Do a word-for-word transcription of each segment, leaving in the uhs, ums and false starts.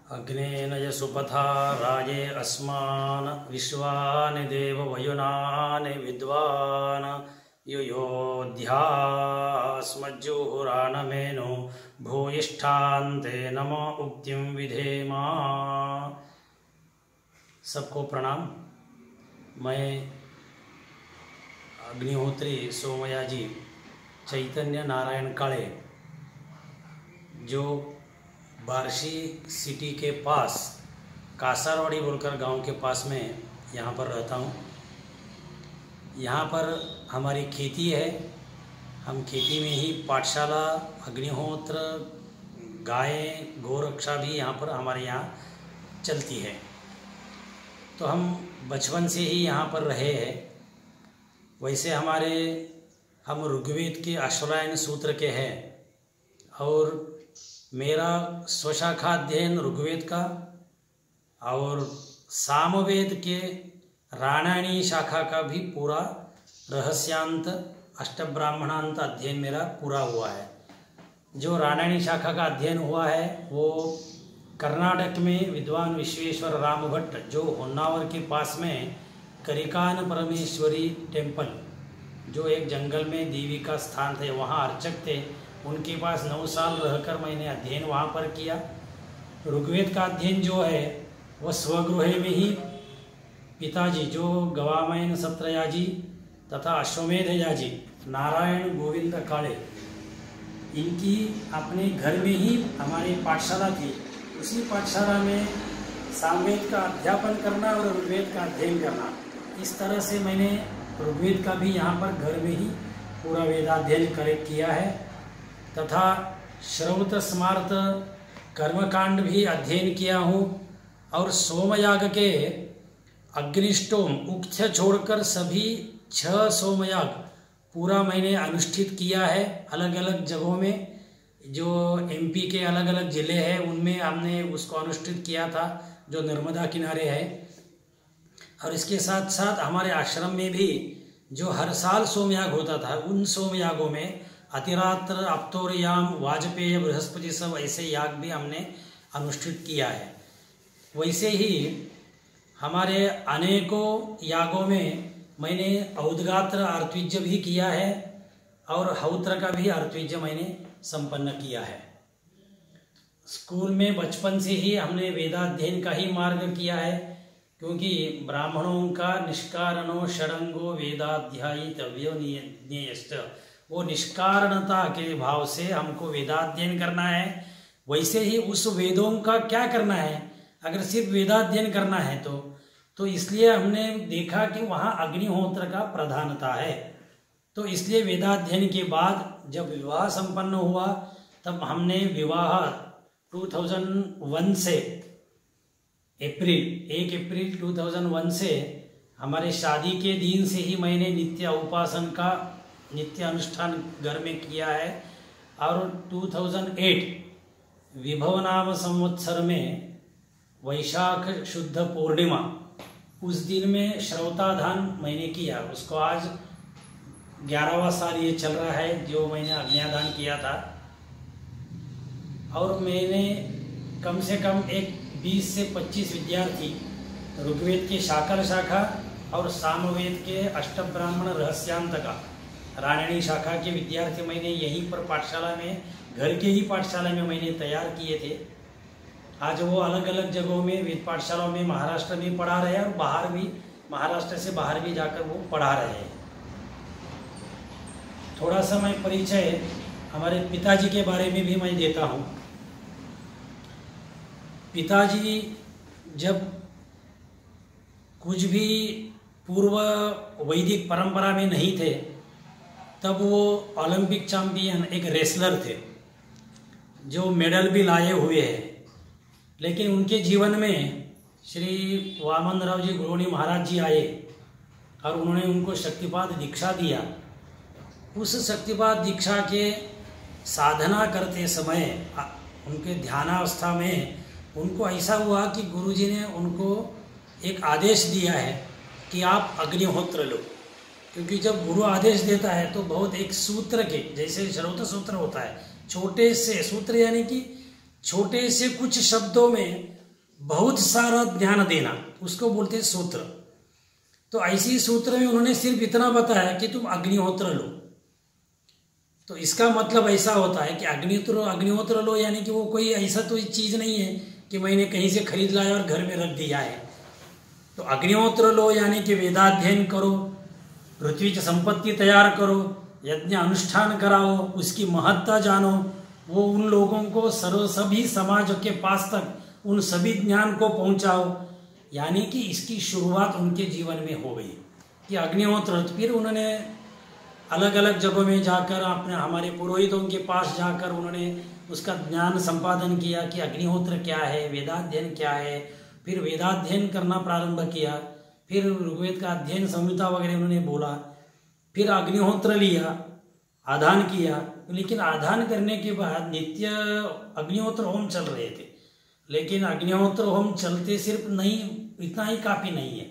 अग्नेन यसुपथा राजे अस्मान् विश्वानि देव वयुनानि विद्वान् युयोध्यास्मज्जुहुरानमेनो भूयिष्ठान्ते नमो उक्तिं विधेमा। सबको प्रणाम। मैं अग्निहोत्री सोमयाजी चैतन्य नारायण काले, जो बारशी सिटी के पास कासारवाड़ी बोलकर गांव के पास में यहाँ पर रहता हूँ। यहाँ पर हमारी खेती है। हम खेती में ही पाठशाला, अग्निहोत्र, गाय, गोरक्षा भी यहाँ पर हमारे यहाँ चलती है। तो हम बचपन से ही यहाँ पर रहे हैं। वैसे हमारे हम ऋग्वेद के अश्वलायन सूत्र के हैं और मेरा स्वशाखा अध्ययन ऋग्वेद का और सामवेद के राणायणी शाखा का भी पूरा रहस्यांत अष्टब्राह्मणांत अध्ययन मेरा पूरा हुआ है। जो राणायणी शाखा का अध्ययन हुआ है वो कर्नाटक में विद्वान विश्वेश्वर राम भट्ट, जो होन्नावर के पास में करिकान परमेश्वरी टेम्पल, जो एक जंगल में देवी का स्थान थे, वहाँ अर्चक थे, उनके पास नौ साल रहकर मैंने अध्ययन वहाँ पर किया। ऋग्वेद का अध्ययन जो है वह स्वगृह में ही पिताजी, जो गवामयन सत्रयाजी तथा अश्वमेध याजी नारायण गोविंद काले, इनकी अपने घर में ही हमारी पाठशाला थी। उसी पाठशाला में सामवेद का अध्यापन करना और ऋग्वेद का अध्ययन करना, इस तरह से मैंने ऋग्वेद का भी यहाँ पर घर में ही पूरा वेदाध्ययन कर किया है तथा श्रौत स्मार्त कर्मकांड भी अध्ययन किया हूँ। और सोमयाग के अग्निष्टोम उक्त छोड़कर सभी छह सोमयाग पूरा मैंने अनुष्ठित किया है। अलग अलग जगहों में, जो एमपी के अलग अलग ज़िले हैं उनमें हमने उसको अनुष्ठित किया था, जो नर्मदा किनारे है। और इसके साथ साथ हमारे आश्रम में भी जो हर साल सोमयाग होता था, उन सोमयागों में अतिरात्र, अप्तोरयाम, वाजपेय, बृहस्पति, सब ऐसे याग भी हमने अनुष्ठित किया है। वैसे ही हमारे अनेकों यागों में मैंने औदगात्र आर्तवीज्य भी किया है और हौत्र का भी आर्तवीज्य मैंने संपन्न किया है। स्कूल में बचपन से ही हमने वेदाध्ययन का ही मार्ग किया है, क्योंकि ब्राह्मणों का निष्कारणो षडंगो वेदाध्यायितव्यो नियश्च, वो निष्कारणता के भाव से हमको वेदाध्ययन करना है। वैसे ही उस वेदों का क्या करना है, अगर सिर्फ वेदाध्ययन करना है तो तो इसलिए हमने देखा कि वहाँ अग्निहोत्र का प्रधानता है। तो इसलिए वेदाध्ययन के बाद जब विवाह संपन्न हुआ, तब हमने विवाह दो हज़ार एक से अप्रैल एक अप्रैल दो हज़ार एक से हमारे शादी के दिन से ही मैंने नित्य उपासन का नित्य अनुष्ठान घर में किया है। और दो हज़ार आठ विभव नाम संवत्सर में वैशाख शुद्ध पूर्णिमा, उस दिन में श्रौताधान मैंने किया। उसको आज ग्यारहवां साल ये चल रहा है जो मैंने अग्न्यादान किया था। और मैंने कम से कम एक बीस से पच्चीस विद्यार्थी ऋग्वेद के शाकर शाखा और सामवेद के अष्टब्राह्मण रहस्यांत का राणायणी शाखा के विद्यार्थी मैंने यहीं पर पाठशाला में, घर के ही पाठशाला में मैंने तैयार किए थे। आज वो अलग अलग जगहों में वेद पाठशालाओं में महाराष्ट्र में पढ़ा रहे हैं और बाहर भी, महाराष्ट्र से बाहर भी जाकर वो पढ़ा रहे हैं। थोड़ा सा मैं परिचय हमारे पिताजी के बारे में भी मैं देता हूँ। पिताजी जब कुछ भी पूर्व वैदिक परंपरा में नहीं थे, तब वो ओलंपिक चैंपियन, एक रेसलर थे, जो मेडल भी लाए हुए हैं। लेकिन उनके जीवन में श्री वामन राव जी गुरुनी महाराज जी आए और उन्होंने उनको शक्तिपात दीक्षा दिया। उस शक्तिपात दीक्षा के साधना करते समय उनके ध्यानावस्था में उनको ऐसा हुआ कि गुरुजी ने उनको एक आदेश दिया है कि आप अग्निहोत्र लो। क्योंकि जब गुरु आदेश देता है तो बहुत एक सूत्र के जैसे श्रौत सूत्र होता है, छोटे से सूत्र यानी कि छोटे से कुछ शब्दों में बहुत सारा ज्ञान देना, उसको बोलते हैं सूत्र। तो ऐसी सूत्र में उन्होंने सिर्फ इतना बताया कि तुम अग्निहोत्र लो। तो इसका मतलब ऐसा होता है कि अग्निहोत्र अग्निहोत्र लो, यानी कि वो कोई ऐसा तो चीज़ नहीं है कि मैंने कहीं से खरीद लाया और घर में रख दिया है। तो अग्निहोत्र लो यानी कि वेदाध्ययन करो, पृथ्वी की संपत्ति तैयार करो, यज्ञ अनुष्ठान कराओ, उसकी महत्ता जानो, वो उन लोगों को सर्व सभी समाज के पास तक उन सभी ज्ञान को पहुंचाओ। यानी कि इसकी शुरुआत उनके जीवन में हो गई कि अग्निहोत्र। फिर उन्होंने अलग अलग जगहों में जाकर अपने हमारे पुरोहितों के पास जाकर उन्होंने उसका ज्ञान संपादन किया कि अग्निहोत्र क्या है, वेदाध्ययन क्या है। फिर वेदाध्ययन करना प्रारंभ किया, फिर ऋग्वेद का अध्ययन संहिता वगैरह उन्होंने बोला, फिर अग्निहोत्र लिया, आधान किया। लेकिन आधान करने के बाद नित्य अग्निहोत्र होम चल रहे थे, लेकिन अग्निहोत्र होम चलते सिर्फ नहीं, इतना ही काफ़ी नहीं है,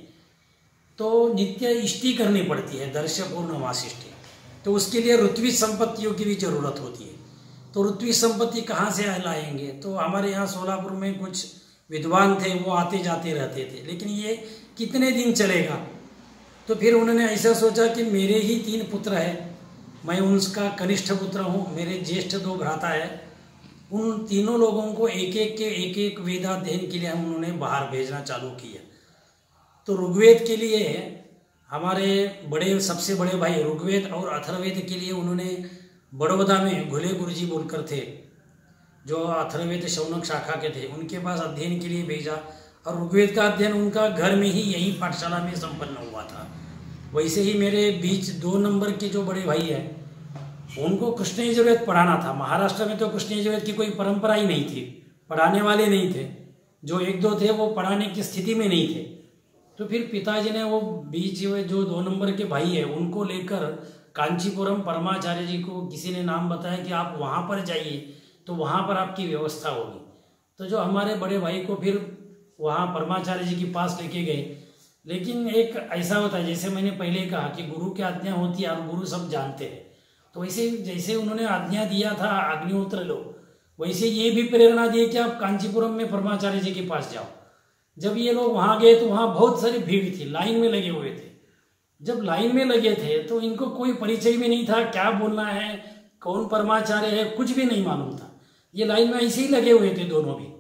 तो नित्य इष्टि करनी पड़ती है, दर्श पूर्णमासिष्टि। तो उसके लिए ऋत्विज संपत्तियों की भी जरूरत होती है। तो ऋत्विज संपत्ति कहाँ से लाएंगे? तो हमारे यहाँ सोलापुर में कुछ विद्वान थे, वो आते जाते रहते थे, लेकिन ये कितने दिन चलेगा? तो फिर उन्होंने ऐसा सोचा कि मेरे ही तीन पुत्र हैं, मैं उनका कनिष्ठ पुत्र हूँ, मेरे ज्येष्ठ दो भ्राता है, उन तीनों लोगों को एक एक के एक एक वेदाध्ययन के लिए हम उन्होंने बाहर भेजना चालू किया। तो ऋग्वेद के लिए हमारे बड़े सबसे बड़े भाई ऋग्वेद और अथर्ववेद के लिए उन्होंने बड़ौदा में घुले गुरुजी बोलकर थे, जो अथर्ववेद शौनक शाखा के थे, उनके पास अध्ययन के लिए भेजा। और ऋग्वेद का अध्ययन उनका घर में ही यही पाठशाला में संपन्न हुआ था। वैसे ही मेरे बीच दो नंबर के जो बड़े भाई हैं, उनको कृष्ण यजुर्वेद पढ़ाना था। महाराष्ट्र में तो कृष्ण यजुर्वेद की कोई परंपरा ही नहीं थी, पढ़ाने वाले नहीं थे, जो एक दो थे वो पढ़ाने की स्थिति में नहीं थे। तो फिर पिताजी ने वो बीच में जो दो नंबर के भाई है उनको लेकर कांचीपुरम परमाचार्य जी को किसी ने नाम बताया कि आप वहाँ पर जाइए, तो वहाँ पर आपकी व्यवस्था होगी। तो जो हमारे बड़े भाई को फिर वहाँ परमाचार्य जी के पास लेके गए। लेकिन एक ऐसा होता है, जैसे मैंने पहले कहा कि गुरु की आज्ञा होती है और गुरु सब जानते हैं, तो वैसे जैसे उन्होंने आज्ञा दिया था अग्निहोत्र लो, वैसे ये भी प्रेरणा दी कि आप कांचीपुरम में परमाचार्य जी के पास जाओ। जब ये लोग वहाँ गए तो वहाँ बहुत सारी भीड़ थी, लाइन में लगे हुए थे। जब लाइन में लगे थे तो इनको कोई परिचय भी नहीं था, क्या बोलना है, कौन परमाचार्य है, कुछ भी नहीं मालूम था। ये लाइन में ऐसे ही लगे हुए थे दोनों भी।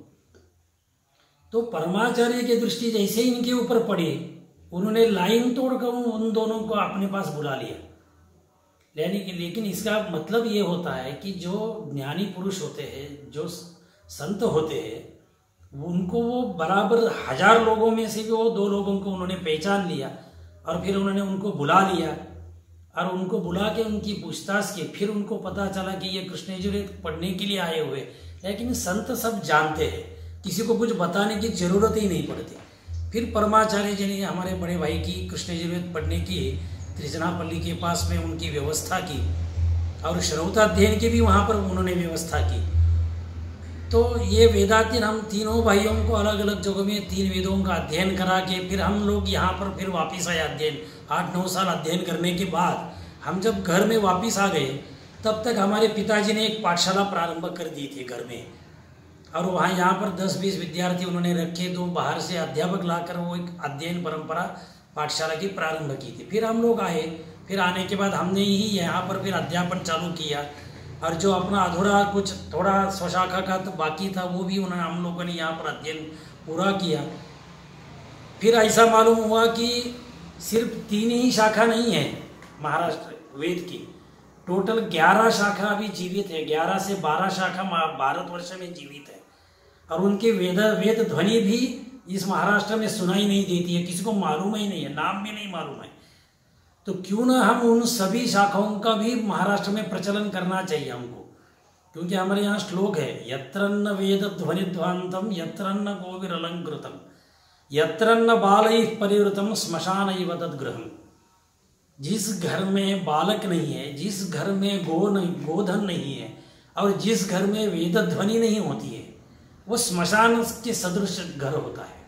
तो परमाचार्य की दृष्टि जैसे ही इनके ऊपर पड़ी, उन्होंने लाइन तोड़कर उन दोनों को अपने पास बुला लिया। यानी कि लेकिन इसका मतलब ये होता है कि जो ज्ञानी पुरुष होते हैं, जो संत होते हैं, उनको वो बराबर हजार लोगों में से भी वो दो लोगों को उन्होंने पहचान लिया और फिर उन्होंने उनको बुला लिया और उनको बुला के उनकी पूछताछ की। फिर उनको पता चला कि ये कृष्ण यजुर्वेद पढ़ने के लिए आए हुए, लेकिन संत सब जानते हैं, किसी को कुछ बताने की जरूरत ही नहीं पड़ती। फिर परमाचार्य जी ने हमारे बड़े भाई की कृष्ण यजुर्वेद पढ़ने की त्रिजनापल्ली के पास में उनकी व्यवस्था की और श्रौताध्ययन की भी वहाँ पर उन्होंने व्यवस्था की। तो ये वेदाध्ययन हम तीनों भाइयों को अलग अलग जगहों में तीन वेदों का अध्ययन करा के फिर हम लोग यहाँ पर फिर वापस आए। अध्ययन आठ नौ साल अध्ययन करने के बाद हम जब घर में वापस आ गए, तब तक हमारे पिताजी ने एक पाठशाला प्रारंभ कर दी थी घर में, और वहाँ यहाँ पर दस बीस विद्यार्थी उन्होंने रखे, तो बाहर से अध्यापक लाकर वो एक अध्ययन परंपरा पाठशाला की प्रारंभ की थी। फिर हम लोग आए, फिर आने के बाद हमने ही यहाँ पर फिर अध्यापन चालू किया, और जो अपना अधूरा कुछ थोड़ा स्वशाखा का तो बाकी था वो भी उन्होंने हम लोगों ने यहाँ पर अध्ययन पूरा किया। फिर ऐसा मालूम हुआ कि सिर्फ तीन ही शाखा नहीं है महाराष्ट्र वेद की, टोटल ग्यारह शाखा अभी जीवित है। ग्यारह से बारह शाखा भारतवर्ष में जीवित है, और उनके वेद वेद ध्वनि भी इस महाराष्ट्र में सुनाई नहीं देती है, किसी को मालूम ही नहीं है, नाम भी नहीं मालूम है। तो क्यों ना हम उन सभी शाखाओं का भी महाराष्ट्र में प्रचलन करना चाहिए हमको, क्योंकि हमारे यहाँ श्लोक है, यत्रन्न वेद ध्वनि ध्वांतम यत्रन्न गोविर अलंकृतम यत्रन्न बालैः परिवृतम श्मशान इव तद्गृहम्। जिस घर में बालक नहीं है, जिस घर में गो नहीं गोधन नहीं है, और जिस घर में वेद ध्वनि नहीं होती है, वो श्मशान के सदृश घर होता है।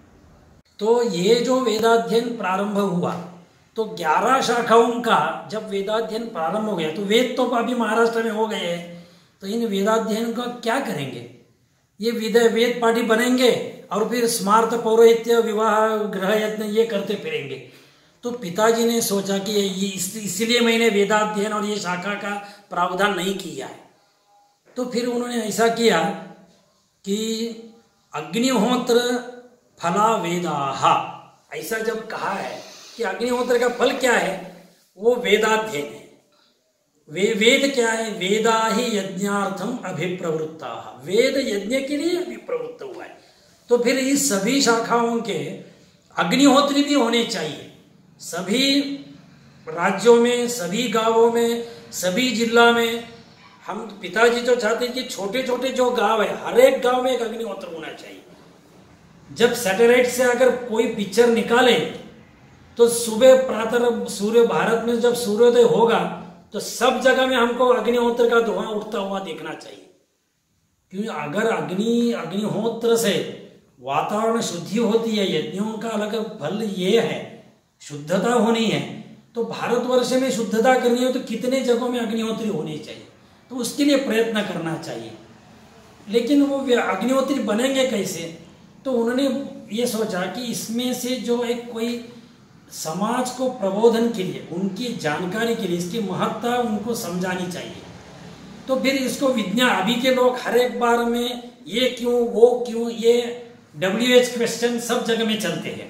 तो ये जो वेदाध्ययन प्रारंभ हुआ, तो ग्यारह शाखाओं का जब वेदाध्ययन प्रारंभ हो गया, तो वेद तो अभी महाराष्ट्र में हो गए हैं, तो इन वेदाध्ययन का क्या करेंगे? ये वेद वेद पाठी बनेंगे और फिर स्मार्त पौरोहित्य विवाह गृह यज्ञ ये करते फिरेंगे। तो पिताजी ने सोचा कि ये इस, इसलिए मैंने वेदाध्ययन और ये शाखा का प्रावधान नहीं किया है। तो फिर उन्होंने ऐसा किया कि अग्निहोत्र फला वेदाः, ऐसा जब कहा है कि अग्निहोत्र का फल क्या है, वो वेदाध्ययन है। वे वेद क्या है, वेदा ही यज्ञार्थम अभिप्रवृत्ता, वेद यज्ञ के लिए अभिप्रवृत्त हुआ है। तो फिर इस सभी शाखाओं के अग्निहोत्री भी होने चाहिए। सभी राज्यों में, सभी गांवों में, सभी जिला में हम पिताजी तो चाहते हैं कि छोटे छोटे जो गांव है हर एक गांव में एक अग्निहोत्र होना चाहिए। जब सैटेलाइट से अगर कोई पिक्चर निकाले तो सुबह प्रातः सूर्य भारत में जब सूर्योदय होगा तो सब जगह में हमको अग्निहोत्र का धुआं उठता हुआ देखना चाहिए। क्योंकि अगर अग्नि अग्निहोत्र से वातावरण शुद्धि होती है, यज्ञों का अलग फल ये है, शुद्धता होनी है, तो भारतवर्ष में शुद्धता करनी हो तो कितने जगहों में अग्निहोत्री होनी चाहिए। तो उसके लिए प्रयत्न करना चाहिए। लेकिन वो अग्निहोत्री बनेंगे कैसे, तो उन्होंने ये सोचा कि इसमें से जो एक कोई समाज को प्रबोधन के लिए, उनकी जानकारी के लिए इसकी महत्ता उनको समझानी चाहिए। तो फिर इसको विज्ञान, अभी के लोग हर एक बार में ये क्यों वो क्यों, ये डब्ल्यू एच क्वेश्चन सब जगह में चलते हैं।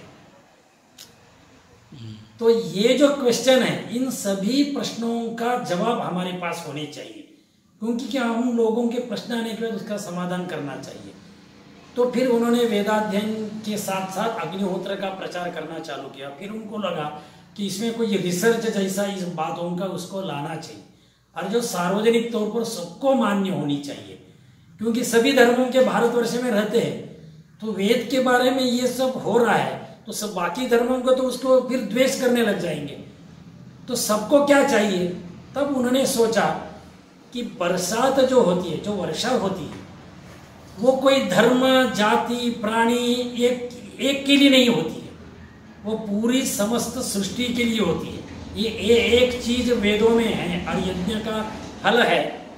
तो ये जो क्वेश्चन है, इन सभी प्रश्नों का जवाब हमारे पास होने चाहिए, क्योंकि क्या हम लोगों के प्रश्न आने के बाद उसका समाधान करना चाहिए। तो फिर उन्होंने वेदाध्ययन के साथ साथ अग्निहोत्र का प्रचार करना चालू किया। फिर उनको लगा कि इसमें कोई रिसर्च जैसा इस बातों का उसको लाना चाहिए, और जो सार्वजनिक तौर पर सबको मान्य होनी चाहिए। क्योंकि सभी धर्मों के भारतवर्ष में रहते हैं, तो वेद के बारे में ये सब हो रहा है तो सब बाकी धर्मों को तो उसको फिर द्वेष करने लग जाएंगे। तो सबको क्या चाहिए, तब उन्होंने सोचा कि बरसात जो होती है, जो वर्षा होती है, वो कोई धर्म जाति प्राणी एक एक के लिए नहीं होती है, वो पूरी समस्त सृष्टि के लिए होती है। ये एक चीज वेदों में है और यज्ञ का फल है,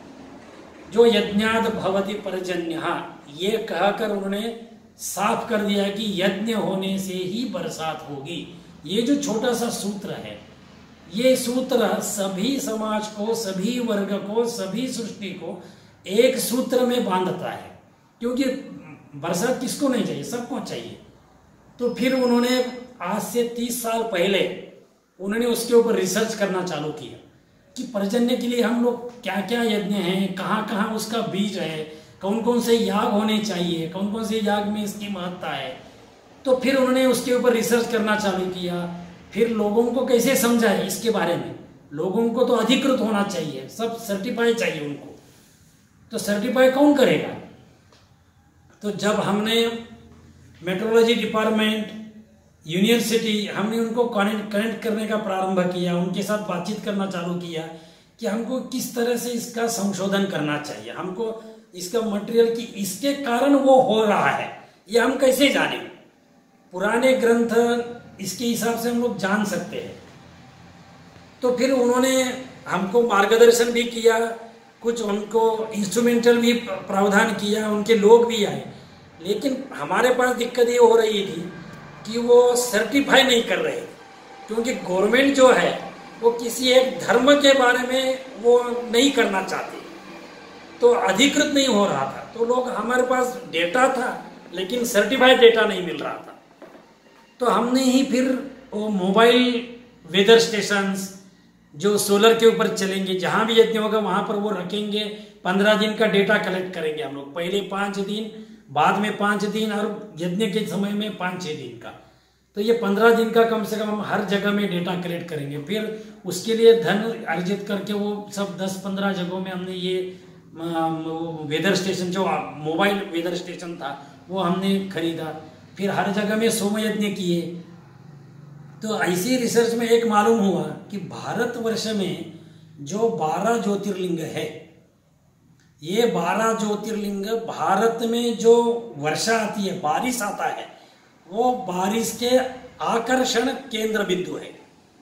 जो यज्ञाद भवति पर्जन्यः, ये कहकर उन्होंने साफ कर दिया कि यज्ञ होने से ही बरसात होगी। ये जो छोटा सा सूत्र है, ये सूत्र सभी समाज को, सभी वर्ग को, सभी सृष्टि को एक सूत्र में बांधता है। क्योंकि बरसात किसको नहीं चाहिए, सबको चाहिए। तो फिर उन्होंने आज से तीस साल पहले उन्होंने उसके ऊपर रिसर्च करना चालू किया कि पर्जन्य के लिए हम लोग क्या क्या यज्ञ हैं, कहाँ कहाँ उसका बीज है, कौन कौन से याग होने चाहिए, कौन कौन से याग में इसकी महत्ता है। तो फिर उन्होंने उसके ऊपर रिसर्च करना चालू किया। फिर लोगों को कैसे समझाए इसके बारे में, लोगों को तो अधिकृत होना चाहिए, सब सर्टिफाई चाहिए उनको। तो सर्टिफाई कौन करेगा, तो जब हमने मेट्रोलॉजी डिपार्टमेंट, यूनिवर्सिटी, हमने उनको कनेक्ट कनेक्ट करने का प्रारंभ किया, उनके साथ बातचीत करना चालू किया कि हमको किस तरह से इसका संशोधन करना चाहिए, हमको इसका मटेरियल की इसके कारण वो हो रहा है ये हम कैसे जाने। पुराने ग्रंथ इसके हिसाब से हम लोग जान सकते हैं। तो फिर उन्होंने हमको मार्गदर्शन भी किया, कुछ उनको इंस्ट्रूमेंटल भी प्रावधान किया, उनके लोग भी आए। लेकिन हमारे पास दिक्कत ये हो रही थी कि वो सर्टिफाई नहीं कर रहे, क्योंकि गवर्नमेंट जो है वो किसी एक धर्म के बारे में वो नहीं करना चाहती, तो अधिकृत नहीं हो रहा था। तो लोग, हमारे पास डेटा था लेकिन सर्टिफाइड डेटा नहीं मिल रहा था। तो हमने ही फिर वो मोबाइल वेदर स्टेशंस जो सोलर के ऊपर चलेंगे, जहाँ भी यज्ञ होगा वहाँ पर वो रखेंगे, पंद्रह दिन का डेटा कलेक्ट करेंगे हम लोग, पहले पाँच दिन, बाद में पाँच दिन और यज्ञ के समय में पाँच छः दिन का। तो ये पंद्रह दिन का कम से कम हम हर जगह में डेटा कलेक्ट करेंगे। फिर उसके लिए धन अर्जित करके वो सब दस पंद्रह जगहों में हमने ये वेदर स्टेशन, जो मोबाइल वेदर स्टेशन था, वो हमने खरीदा। फिर हर जगह में सोम यज्ञ किए। तो ऐसी रिसर्च में एक मालूम हुआ कि भारतवर्ष में जो बारह ज्योतिर्लिंग है, ये बारह ज्योतिर्लिंग, भारत में जो वर्षा आती है, बारिश आता है, वो बारिश के आकर्षण केंद्र बिंदु है।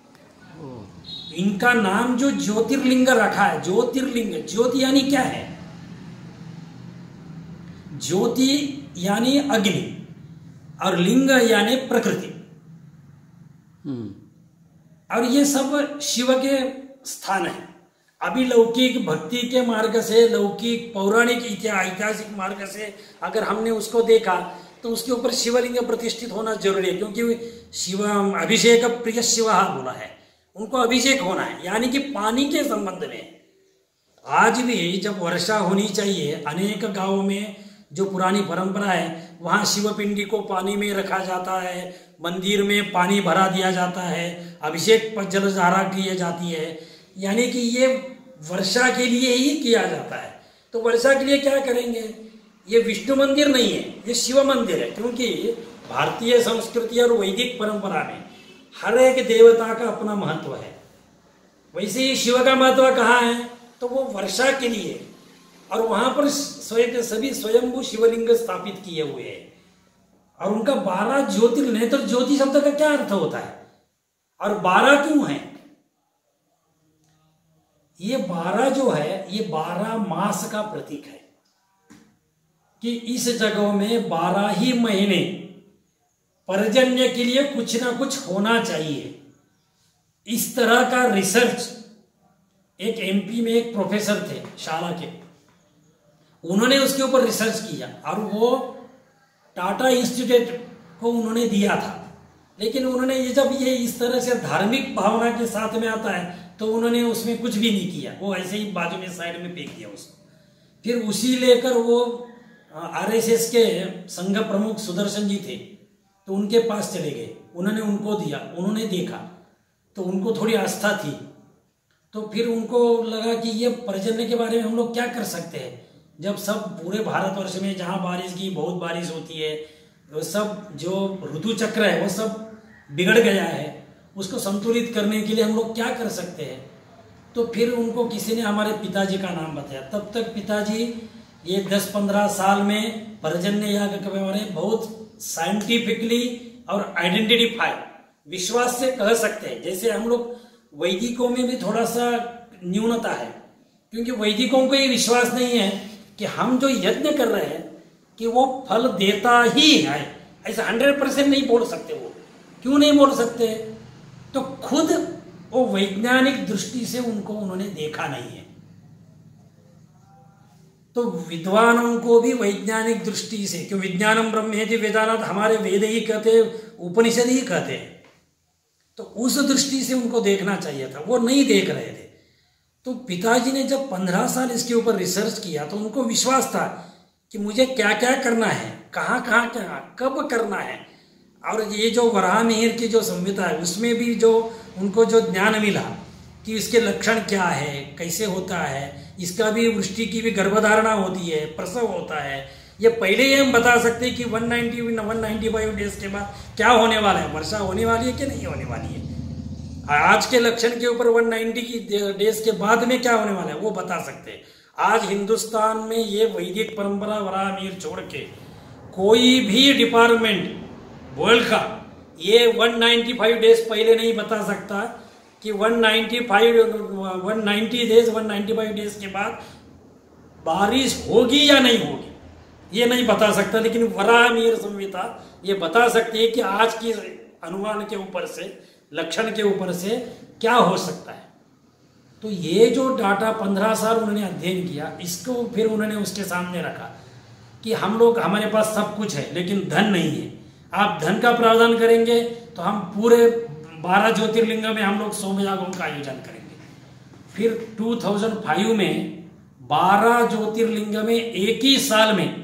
इनका नाम जो ज्योतिर्लिंग रखा है, ज्योतिर्लिंग, ज्योति यानी क्या है, ज्योति यानी अग्नि, और लिंग यानी प्रकृति। और ये सब शिव के स्थान है। अभी लौकिक भक्ति के मार्ग से, लौकिक पौराणिक ऐतिहासिक मार्ग से अगर हमने उसको देखा तो उसके ऊपर शिवलिंग प्रतिष्ठित होना जरूरी है, क्योंकि शिव अभिषेक प्रिय शिव बोला है, उनको अभिषेक होना है, यानी कि पानी के संबंध में। आज भी जब वर्षा होनी चाहिए, अनेक गांवों में जो पुरानी परंपरा है वहाँ शिवपिंडी को पानी में रखा जाता है, मंदिर में पानी भरा दिया जाता है, अभिषेक पर जल धारा की जाती है, यानी कि ये वर्षा के लिए ही किया जाता है। तो वर्षा के लिए क्या करेंगे? ये विष्णु मंदिर नहीं है, ये शिव मंदिर है, क्योंकि भारतीय संस्कृति और वैदिक परंपरा में हर एक देवता का अपना महत्व है। वैसे ही शिव का महत्व कहाँ है? तो वो वर्षा के लिए, और वहां पर स्वयं सभी स्वयंभू शिवलिंग स्थापित किए हुए हैं। और उनका बारह ज्योतिर्लिंग, तो ज्योति शब्द का क्या अर्थ होता है और बारह क्यों है? ये बारह जो है ये बारह मास का प्रतीक है कि इस जगह में बारह ही महीने पर्जन्य के लिए कुछ ना कुछ होना चाहिए। इस तरह का रिसर्च एक एमपी में एक प्रोफेसर थे शाला के, उन्होंने उसके ऊपर रिसर्च किया और वो टाटा इंस्टीट्यूट को उन्होंने दिया था। लेकिन उन्होंने ये जब ये इस तरह से धार्मिक भावना के साथ में आता है तो उन्होंने उसमें कुछ भी नहीं किया, वो ऐसे ही बाजू में साइड में फेंक दिया उसको। फिर उसी लेकर वो आरएसएस के संघ प्रमुख सुदर्शन जी थे तो उनके पास चले गए, उन्होंने उनको दिया, उन्होंने देखा तो उनको थोड़ी आस्था थी। तो फिर उनको लगा कि ये पर्जन्य के बारे में हम लोग क्या कर सकते हैं, जब सब पूरे भारतवर्ष में जहाँ बारिश की बहुत बारिश होती है, वो सब जो ऋतु चक्र है वो सब बिगड़ गया है, उसको संतुलित करने के लिए हम लोग क्या कर सकते हैं। तो फिर उनको किसी ने हमारे पिताजी का नाम बताया। तब तक पिताजी ये दस पंद्रह साल में पर्जन्य याग के बारे में बहुत साइंटिफिकली और आइडेंटिफाई विश्वास से कह सकते हैं। जैसे हम लोग वैदिकों में भी थोड़ा सा न्यूनता है, क्योंकि वैदिकों को ये विश्वास नहीं है कि हम जो यज्ञ कर रहे हैं कि वो फल देता ही है, ऐसा हंड्रेड परसेंट नहीं बोल सकते। वो क्यों नहीं बोल सकते? तो खुद वो वैज्ञानिक दृष्टि से उनको उन्होंने देखा नहीं है। तो विद्वानों को भी वैज्ञानिक दृष्टि से, क्यों विज्ञानम ब्रह्मेति वेदानाथ हमारे वेद ही कहते, उपनिषद ही कहते हैं, तो उस दृष्टि से उनको देखना चाहिए था, वो नहीं देख रहे थे। तो पिताजी ने जब पंद्रह साल इसके ऊपर रिसर्च किया तो उनको विश्वास था कि मुझे क्या क्या करना है, कहाँ कहाँ क्या कब करना है। और ये जो वराह मिहिर की जो संहिता है उसमें भी जो उनको जो ज्ञान मिला कि इसके लक्षण क्या है, कैसे होता है, इसका भी वृष्टि की भी गर्भधारणा होती है, प्रसव होता है, ये पहले ही हम बता सकते हैं कि one ninety one ninety five days के बाद क्या होने वाला है, वर्षा होने वाली है कि नहीं होने वाली है। आज के लक्षण के ऊपर वन नाइन्टी की डेज के बाद में क्या होने वाला है वो बता सकते हैं। आज हिंदुस्तान में ये वैदिक परंपरा वराह मिहिर छोड़ के कोई भी डिपार्टमेंट वर्ल्ड का ये वन नाइन्टी फाइव डेज पहले नहीं बता सकता कि one ninety five one ninety days one ninety five days के बाद बारिश होगी या नहीं होगी, ये नहीं बता सकता। लेकिन वराह मिहिर संहिता ये बता सकती है कि आज की अनुमान के ऊपर से, लक्षण के ऊपर से क्या हो सकता है। तो ये जो डाटा पंद्रह साल उन्होंने अध्ययन किया, इसको फिर उन्होंने उसके सामने रखा कि हम लोग, हमारे पास सब कुछ है लेकिन धन नहीं है, आप धन का प्रावधान करेंगे तो हम पूरे बारह ज्योतिर्लिंग में हम लोग सोमयागों का आयोजन करेंगे। फिर दो हज़ार पाँच में बारह ज्योतिर्लिंग में एक ही साल में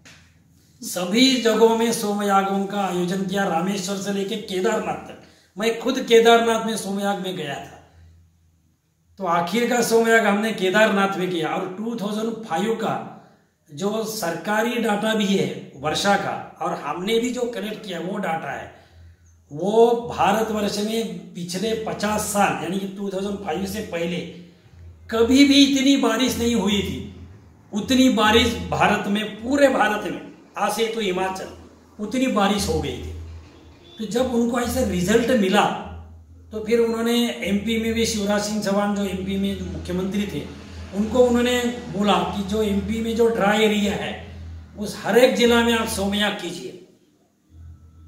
सभी जगहों में सोमयागों का आयोजन किया, रामेश्वर से लेके केदारनाथ तक। मैं खुद केदारनाथ में सोमयाग में गया था, तो आखिर का सोमयाग हमने केदारनाथ में किया। और दो हज़ार पाँच का जो सरकारी डाटा भी है वर्षा का, और हमने भी जो कलेक्ट किया वो डाटा है, वो भारतवर्ष में पिछले पचास साल यानी कि दो हज़ार पाँच से पहले कभी भी इतनी बारिश नहीं हुई थी। उतनी बारिश भारत में, पूरे भारत में आज से तो हिमाचल उतनी बारिश हो गई थी। तो जब उनको ऐसा रिजल्ट मिला तो फिर उन्होंने एमपी में भी शिवराज सिंह चौहान जो एमपी में जो मुख्यमंत्री थे उनको उन्होंने बोला कि जो एमपी में जो ड्राई एरिया है उस हर एक जिला में आप सोमयाग कीजिए।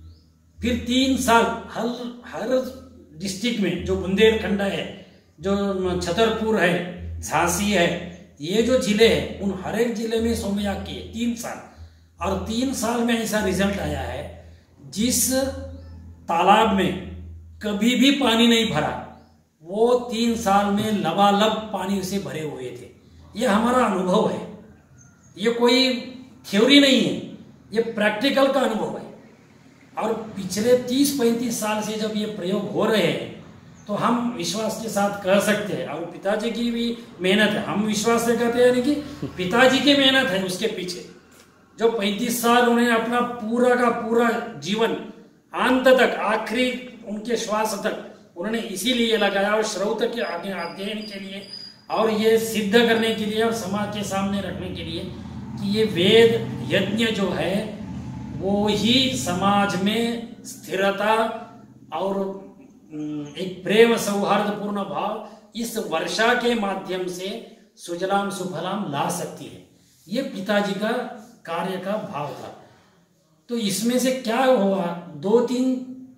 फिर तीन साल हर हर डिस्ट्रिक्ट में, जो बुंदेलखंड है, जो छतरपुर है, झांसी है, ये जो जिले हैं उन हर एक जिले में सोमयाग किए तीन साल। और तीन साल में ऐसा रिजल्ट आया है, जिस तालाब में कभी भी पानी नहीं भरा वो तीन साल में लबालब पानी से भरे हुए थे। ये हमारा अनुभव है, ये कोई थ्योरी नहीं है, ये प्रैक्टिकल का अनुभव है। और पिछले तीस पैंतीस साल से जब ये प्रयोग हो रहे हैं तो हम विश्वास के साथ कह सकते हैं, और पिताजी की भी मेहनत है, हम विश्वास से कहते हैं, यानी कि पिताजी की मेहनत है उसके पीछे। जो पैंतीस साल उन्हें अपना पूरा का पूरा जीवन अंत तक, आखिरी उनके श्वास तक उन्होंने इसीलिए लगाया, और श्रौत के आगे अध्ययन के लिए, और ये सिद्ध करने के लिए, और समाज के सामने रखने के लिए कि ये वेद यज्ञ जो है वो ही समाज में स्थिरता और एक प्रेम सौहार्दपूर्ण भाव इस वर्षा के माध्यम से सुजलाम सुफलाम ला सकती है। ये पिताजी का कार्य का भाव था। तो इसमें से क्या हुआ, दो तीन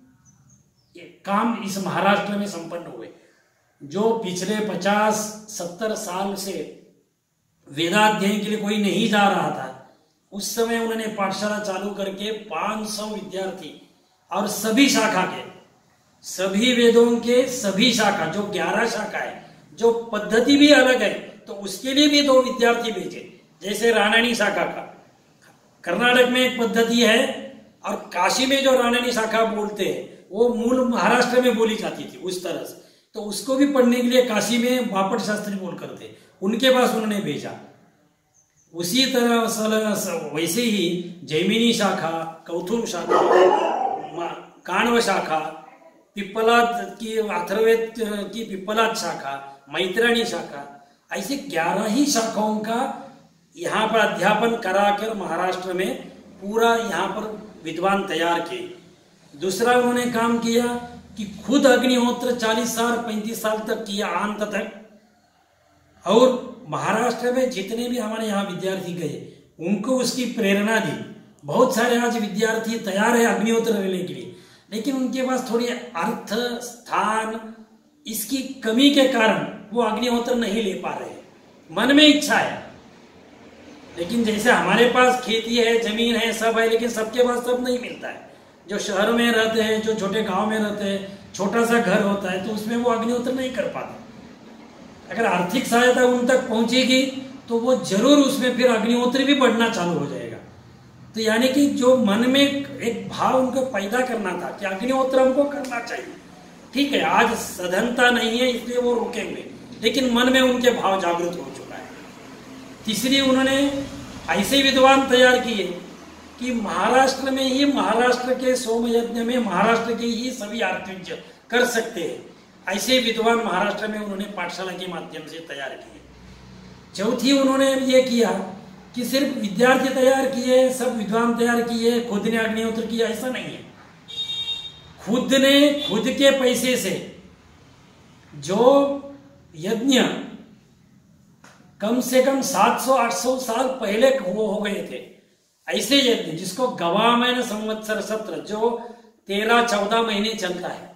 काम इस महाराष्ट्र में संपन्न हुए। जो पिछले पचास सत्तर साल से वेदाध्ययन के लिए कोई नहीं जा रहा था, उस समय उन्होंने पाठशाला चालू करके पाँच सौ विद्यार्थी, और सभी शाखा के, सभी वेदों के सभी शाखा, जो ग्यारह शाखा है, जो पद्धति भी अलग है, तो उसके लिए भी दो विद्यार्थी भेजे। जैसे रानानी शाखा का कर्नाटक में एक पद्धति है, और काशी में जो रानानी शाखा बोलते हैं वो मूल महाराष्ट्र में बोली जाती थी उस तरह से, तो उसको भी पढ़ने के लिए काशी में बापट शास्त्री बोल करते, उनके पास उन्होंने भेजा। उसी तरह वैसे ही जैमिनी शाखा, कौथुम शाखा, काण्व शाखा, पिप्पलाद की, अथर्वेद की पिप्पलाद शाखा, मैत्राणी शाखा, ऐसे ग्यारह ही शाखाओं का यहाँ पर अध्यापन कराकर महाराष्ट्र में पूरा यहाँ पर विद्वान तैयार किए। दूसरा उन्होंने काम किया कि खुद अग्निहोत्र चालीस साल पैंतीस साल तक किया अंत तक, और महाराष्ट्र में जितने भी हमारे यहाँ विद्यार्थी गए उनको उसकी प्रेरणा दी। बहुत सारे आज विद्यार्थी तैयार है अग्निहोत्र लेने के लिए, लेकिन उनके पास थोड़ी अर्थ, स्थान, इसकी कमी के कारण वो अग्निहोत्र नहीं ले पा रहे। मन में इच्छा है, लेकिन जैसे हमारे पास खेती है, जमीन है, सब है, लेकिन सबके पास सब नहीं मिलता है। जो शहर में रहते हैं, जो छोटे गांव में रहते हैं, छोटा सा घर होता है, तो उसमें वो अग्निहोत्र नहीं कर पाते। अगर आर्थिक सहायता उन तक पहुंचेगी तो वो जरूर उसमें फिर अग्निहोत्री भी बढ़ना चालू हो जाएगा। तो यानी कि जो मन में एक भाव उनको पैदा करना था कि अग्निहोत्र हमको करना चाहिए, ठीक है, आज सधनता नहीं है इसलिए वो रुके हुए, लेकिन मन में उनके भाव जागृत हो चुका है। तीसरी उन्होंने ऐसे विद्वान तैयार किए कि महाराष्ट्र में ही, महाराष्ट्र के सोम यज्ञ में महाराष्ट्र के ही सभी आर्तिज्य कर सकते हैं, ऐसे विद्वान महाराष्ट्र में उन्होंने पाठशाला के माध्यम से तैयार किए। चौथी उन्होंने ये किया कि सिर्फ विद्यार्थी तैयार किए, सब विद्वान तैयार किए, खुद ने अग्निहोत्र किया, ऐसा नहीं है। खुद ने खुद के पैसे से जो यज्ञ कम से कम सात सौ आठ सौ साल पहले वो हो गए थे, ऐसे यज्ञ जिसको गवामैन संवत्सर सत्र, जो तेरह चौदह महीने चलता है,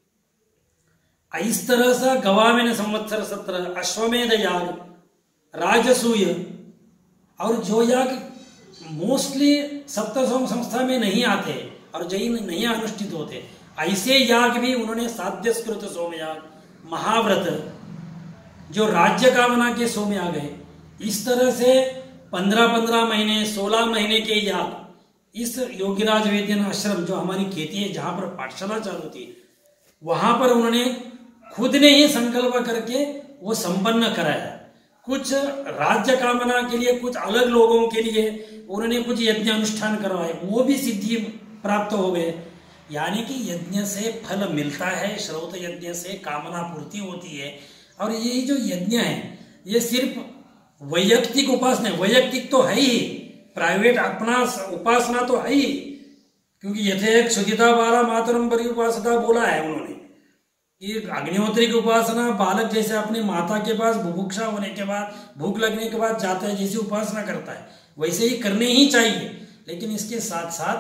इस तरह से गवामैन संवत्सर सत्र, अश्वमेध याग, राजसूय, और जो याग मोस्टली सप्तसोम संस्था में नहीं आते और जैन नहीं अनुष्ठित होते, ऐसे याग भी उन्होंने साध्यस्कृत सोम याग, महाव्रत, जो राज्य कामना के सोम याग है, इस तरह से पंद्रह पंद्रह महीने सोलह महीने के याग इस योगीराज वैद्यनाथ आश्रम, जो हमारी खेती है, जहां पर पाठशाला चालू थी, वहां पर उन्होंने खुद ने ही संकल्प करके वो संपन्न कराया। कुछ राज्य कामना के लिए, कुछ अलग लोगों के लिए उन्होंने कुछ यज्ञ अनुष्ठान करवाए, वो भी सिद्धि प्राप्त हो गए। यानी कि यज्ञ से फल मिलता है, श्रौत यज्ञ से कामना पूर्ति होती है। और ये जो यज्ञ है ये सिर्फ वैयक्तिक उपासना, वैयक्तिक तो है ही, प्राइवेट अपना उपासना तो है ही, क्योंकि यथेक सुदिता बाला मातरम परि उपासना बोला है उन्होंने कि अग्निहोत्री की उपासना बालक जैसे अपनी माता के पास बुभुक्षा होने के बाद, भूख लगने के बाद जाता है, जैसी उपासना करता है, वैसे ही करनी ही चाहिए। लेकिन इसके साथ साथ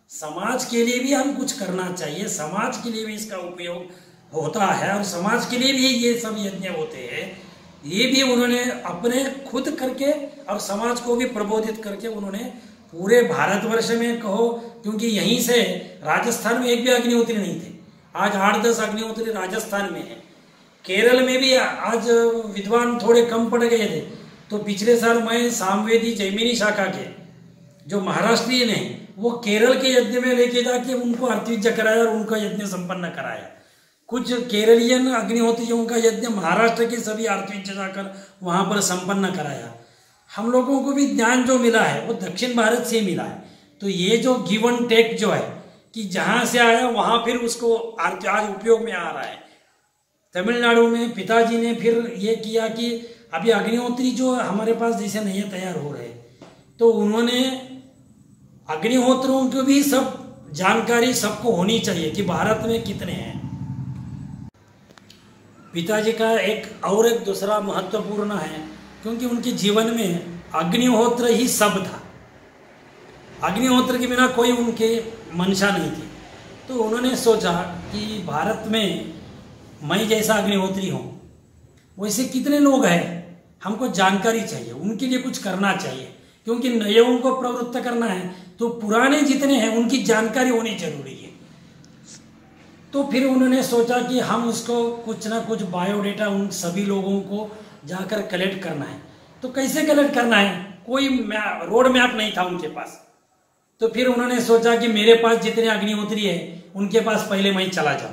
समाज के लिए भी हम कुछ करना चाहिए, समाज के लिए भी इसका उपयोग होता है और समाज के लिए भी ये सब यज्ञ होते हैं। ये भी उन्होंने अपने खुद करके और समाज को भी प्रबोधित करके उन्होंने पूरे भारतवर्ष में कहो, क्योंकि यहीं से राजस्थान में एक भी अग्निहोत्री नहीं थे, आज आठ दस अग्निहोत्री राजस्थान में है। केरल में भी आज विद्वान थोड़े कम पड़ गए थे, तो पिछले साल मैं सामवेदी जैमिनी शाखा के जो महाराष्ट्रीय ने वो केरल के यज्ञ में लेके जाके उनको अर्थविज्ञ कराया और उनका यज्ञ संपन्न कराया। कुछ केरलियन अग्निहोत्रियों का यज्ञ महाराष्ट्र के सभी अर्थविज्ञ जाकर वहां पर संपन्न कराया। हम लोगों को भी ज्ञान जो मिला है वो दक्षिण भारत से मिला है। तो ये जो गिव एंड टेक जो है कि जहां से आया वहां फिर उसको आज उपयोग में आ रहा है। तमिलनाडु में पिताजी ने फिर ये किया कि अभी अग्निहोत्री जो हमारे पास जैसे नए तैयार हो रहे, तो उन्होंने अग्निहोत्रों की भी सब जानकारी सबको होनी चाहिए कि भारत में कितने हैं। पिताजी का एक और एक दूसरा महत्वपूर्ण है, क्योंकि उनके जीवन में अग्निहोत्र ही सब था, अग्निहोत्र के बिना कोई उनके मंशा नहीं थी। तो उन्होंने सोचा कि भारत में मैं जैसा अग्निहोत्री हूँ वैसे कितने लोग हैं, हमको जानकारी चाहिए, उनके लिए कुछ करना चाहिए, क्योंकि नयों को प्रवृत्त करना है तो पुराने जितने हैं उनकी जानकारी होनी जरूरी है। तो फिर उन्होंने सोचा कि हम उसको कुछ ना कुछ बायोडेटा उन सभी लोगों को जाकर कलेक्ट करना है। तो कैसे कलेक्ट करना है, कोई रोड मैप नहीं था उनके पास। तो फिर उन्होंने सोचा कि मेरे पास जितने अग्निहोत्री है उनके पास पहले मैं चला जाऊं,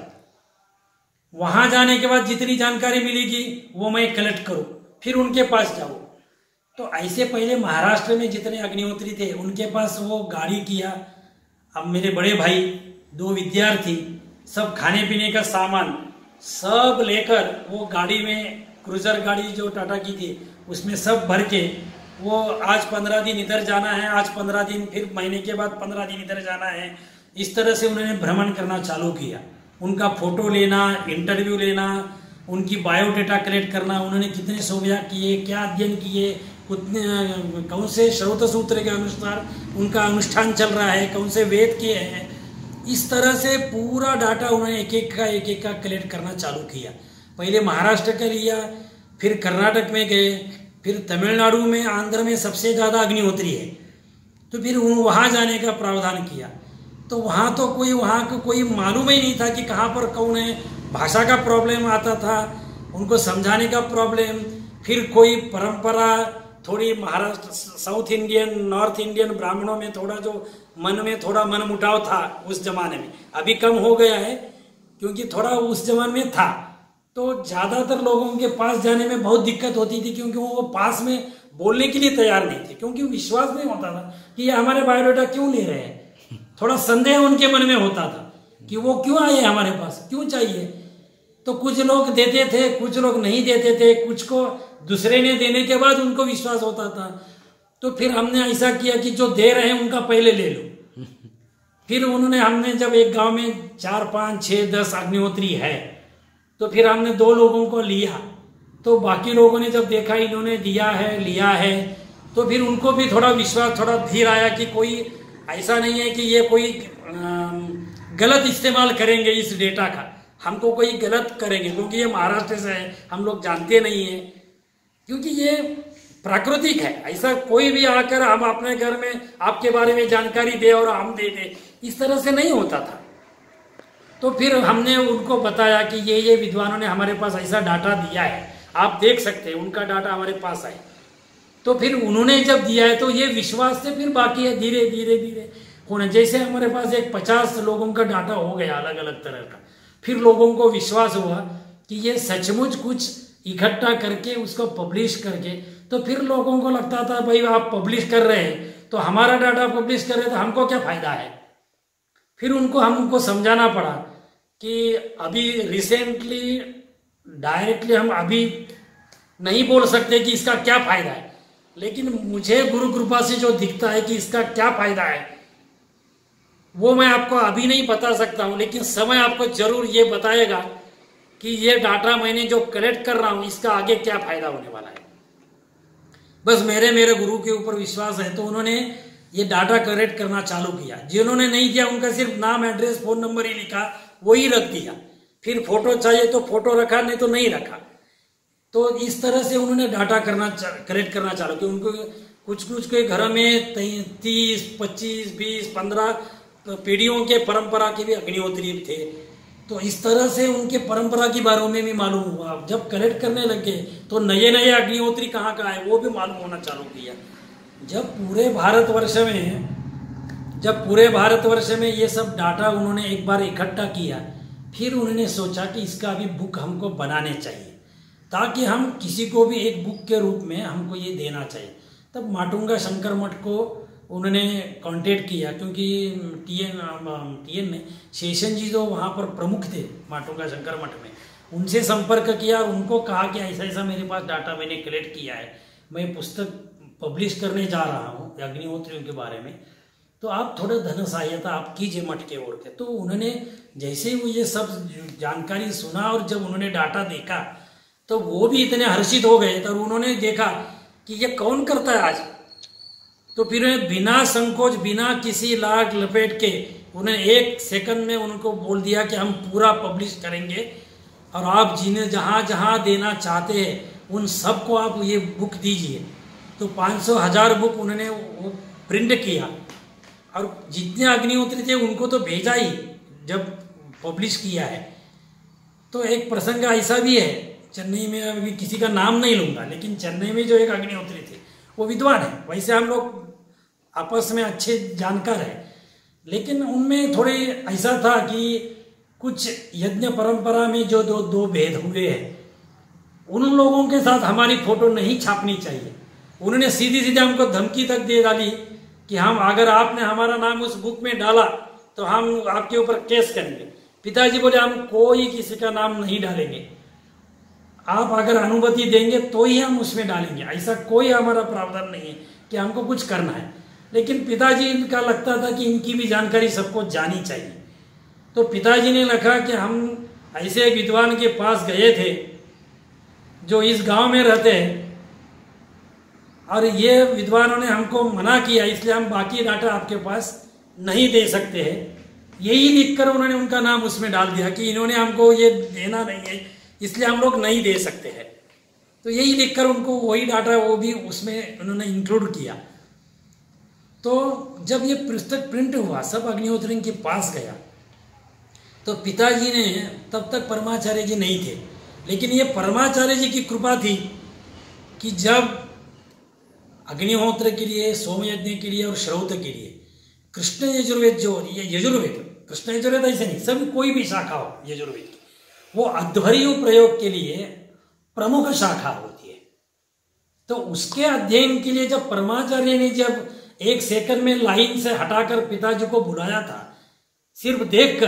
वहां जाने के बाद जितनी जानकारी मिलेगी वो मैं कलेक्ट करूं, फिर उनके पास जाऊं। तो ऐसे पहले महाराष्ट्र में जितने अग्निहोत्री थे उनके पास वो गाड़ी किया। अब मेरे बड़े भाई, दो विद्यार्थी, सब खाने पीने का सामान सब लेकर वो गाड़ी में, क्रूजर गाड़ी जो टाटा की थी उसमें सब भर के वो आज पंद्रह दिन इधर जाना है, आज पंद्रह दिन, फिर महीने के बाद पंद्रह दिन इधर जाना है। इस तरह से उन्होंने भ्रमण करना चालू किया, उनका फोटो लेना, इंटरव्यू लेना, उनकी बायोडेटा कलेक्ट करना, उन्होंने कितने शोभया किए, क्या अध्ययन किए, कितने कौन से श्रौत सूत्र के अनुसार उनका अनुष्ठान चल रहा है, कौन से वेद किए हैं। इस तरह से पूरा डाटा उन्होंने एक एक का एक एक का कलेक्ट करना चालू किया। पहले महाराष्ट्र का लिया, फिर कर्नाटक में गए, फिर तमिलनाडु में, आंध्र में सबसे ज़्यादा अग्निहोत्री है, तो फिर वहाँ जाने का प्रावधान किया। तो वहाँ तो कोई वहाँ को कोई मालूम ही नहीं था कि कहाँ पर कौन है, भाषा का प्रॉब्लम आता था, उनको समझाने का प्रॉब्लम, फिर कोई परंपरा थोड़ी Maharashtra, south Indian, north Indian ब्राह्मणों में थोड़ा जो मन में थोड़ा मन मुटाव था उस जमाने में, अभी कम हो गया है क्योंकि थोड़ा उस जमाने में था। तो ज़्यादातर लोगों के पास जाने में बहुत दिक्कत होती थी, क्योंकि वो पास में बोलने के लिए तैयार नहीं थे, क्योंकि विश्वास नहीं होता था कि ये हमारे बायोडाटा क्यों ले रहे हैं। थोड़ा संदेह उनके मन में होता था कि वो क्यों आए हमारे पास, क्यों चाहिए। तो कुछ लोग देते थे, कुछ लोग नहीं देते थे, कुछ को दूसरे ने देने के बाद उनको विश्वास होता था। तो फिर हमने ऐसा किया कि जो दे रहे हैं उनका पहले ले लो। फिर उन्होंने, हमने जब एक गांव में चार पाँच छः दस अग्निहोत्री है, तो फिर हमने दो लोगों को लिया। तो बाकी लोगों ने जब देखा इन्होंने दिया है, लिया है, तो फिर उनको भी थोड़ा विश्वास, थोड़ा धीर आया कि कोई ऐसा नहीं है कि ये कोई गलत इस्तेमाल करेंगे इस डेटा का, हमको कोई गलत करेंगे, क्योंकि ये महाराष्ट्र से है, हम लोग जानते नहीं है, क्योंकि ये प्राकृतिक है। ऐसा कोई भी आकर हम अपने घर में आपके बारे में जानकारी दे और हम दे दे, इस तरह से नहीं होता था। तो फिर हमने उनको बताया कि ये ये विद्वानों ने हमारे पास ऐसा डाटा दिया है, आप देख सकते हैं, उनका डाटा हमारे पास है। तो फिर उन्होंने जब दिया है तो ये विश्वास से फिर बाकी है धीरे धीरे धीरे होना। जैसे हमारे पास एक पचास लोगों का डाटा हो गया अलग अलग तरह का, फिर लोगों को विश्वास हुआ कि ये सचमुच कुछ इकट्ठा करके उसको पब्लिश करके, तो फिर लोगों को लगता था भाई आप पब्लिश कर रहे हैं तो हमारा डाटा पब्लिश कर रहे तो हमको क्या फायदा है। फिर उनको हमको समझाना पड़ा कि अभी रिसेंटली डायरेक्टली हम अभी नहीं बोल सकते कि इसका क्या फायदा है, लेकिन मुझे गुरु कृपा से जो दिखता है कि इसका क्या फायदा है वो मैं आपको अभी नहीं बता सकता हूं, लेकिन समय आपको जरूर ये बताएगा कि ये डाटा मैंने जो कलेक्ट कर रहा हूं इसका आगे क्या फायदा होने वाला है। बस मेरे मेरे गुरु के ऊपर विश्वास है। तो उन्होंने ये डाटा कलेक्ट करना चालू किया। जिन्होंने नहीं किया उनका सिर्फ नाम, एड्रेस, फोन नंबर ही लिखा, वही रख दिया। फिर फोटो चाहिए तो फोटो रखा, नहीं तो नहीं रखा। तो इस तरह से उन्होंने डाटा करना कलेक्ट करना चालू किया। उनको कुछ कुछ के घर में तीस, पच्चीस, बीस, पंद्रह पीढ़ियों के परंपरा के भी अग्निहोत्री थे। तो इस तरह से उनके परंपरा के बारे में भी मालूम हुआ। जब कलेक्ट करने लगे तो नए नए अग्निहोत्री कहाँ कहाँ है वो भी मालूम होना चालू किया। जब पूरे भारतवर्ष में जब पूरे भारतवर्ष में ये सब डाटा उन्होंने एक बार इकट्ठा किया, फिर उन्होंने सोचा कि इसका भी बुक हमको बनाने चाहिए, ताकि हम किसी को भी एक बुक के रूप में हमको ये देना चाहिए। तब माटुंगा शंकर मठ को उन्होंने कांटेक्ट किया, क्योंकि टीएन टीएन ने शेषन जी जो वहाँ पर प्रमुख थे माटुंगा शंकर मठ में, उनसे संपर्क किया। उनको कहा कि ऐसा ऐसा मेरे पास डाटा मैंने कलेक्ट किया है, मैं पुस्तक पब्लिश करने जा रहा हूँ अग्निहोत्रियों के बारे में, तो आप थोड़ा धन सहायता आप कीजिए मठ के ओर के। तो उन्होंने जैसे ही वो ये सब जानकारी सुना और जब उन्होंने डाटा देखा तो वो भी इतने हर्षित हो गए। तो उन्होंने देखा कि ये कौन करता है आज, तो फिर बिना संकोच, बिना किसी लाग लपेट के उन्हें एक सेकंड में उनको बोल दिया कि हम पूरा पब्लिश करेंगे और आप जिन्हें जहाँ जहाँ देना चाहते हैं उन सबको आप ये बुक दीजिए। तो पाँच सौ हजार बुक उन्होंने वो प्रिंट किया और जितने अग्निहोत्री थे उनको तो भेजा ही जब पब्लिश किया है। तो एक प्रसंग ऐसा भी है चेन्नई में, अभी किसी का नाम नहीं लूँगा, लेकिन चेन्नई में जो एक अग्निहोत्री थे वो विद्वान है, वैसे हम लोग आपस में अच्छे जानकार हैं, लेकिन उनमें थोड़े ऐसा था कि कुछ यज्ञ परंपरा में जो दो दो भेद हुए हैं, उन लोगों के साथ हमारी फोटो नहीं छापनी चाहिए। उन्होंने सीधी सीधी हमको धमकी तक दे डाली कि हम अगर आपने हमारा नाम उस बुक में डाला तो हम आपके ऊपर केस करेंगे। पिताजी बोले हम कोई किसी का नाम नहीं डालेंगे, आप अगर अनुमति देंगे तो ही हम उसमें डालेंगे, ऐसा कोई हमारा प्रावधान नहीं है कि हमको कुछ करना है। लेकिन पिताजी का लगता था कि इनकी भी जानकारी सबको जानी चाहिए। तो पिताजी ने लिखा कि हम ऐसे एक विद्वान के पास गए थे जो इस गांव में रहते हैं और ये विद्वानों ने हमको मना किया, इसलिए हम बाकी डाटा आपके पास नहीं दे सकते हैं। यही लिखकर उन्होंने उनका नाम उसमें डाल दिया कि इन्होंने हमको ये देना नहीं है, इसलिए हम लोग नहीं दे सकते हैं। तो यही लिखकर उनको वही डाटा वो भी उसमें उन्होंने इंक्लूड किया। तो जब ये पुस्तक प्रिंट हुआ, सब अग्निहोत्री के पास गया, तो पिताजी ने, तब तक परमाचार्य जी नहीं थे, लेकिन ये परमाचार्य जी की कृपा थी कि जब अग्निहोत्र के लिए, सोमयज्ञ के लिए और श्रौत के लिए कृष्ण यजुर्वेद जो ये यजुर्वेद, कृष्ण यजुर्वेद ऐसे नहीं, सभी कोई भी शाखा हो यजुर्वेद की, वो अध्वर्यु प्रयोग के लिए प्रमुख शाखा होती है। तो उसके अध्ययन के लिए जब परमाचार्य ने जब एक सेकंड में लाइन से हटाकर पिताजी को बुलाया था, सिर्फ देखकर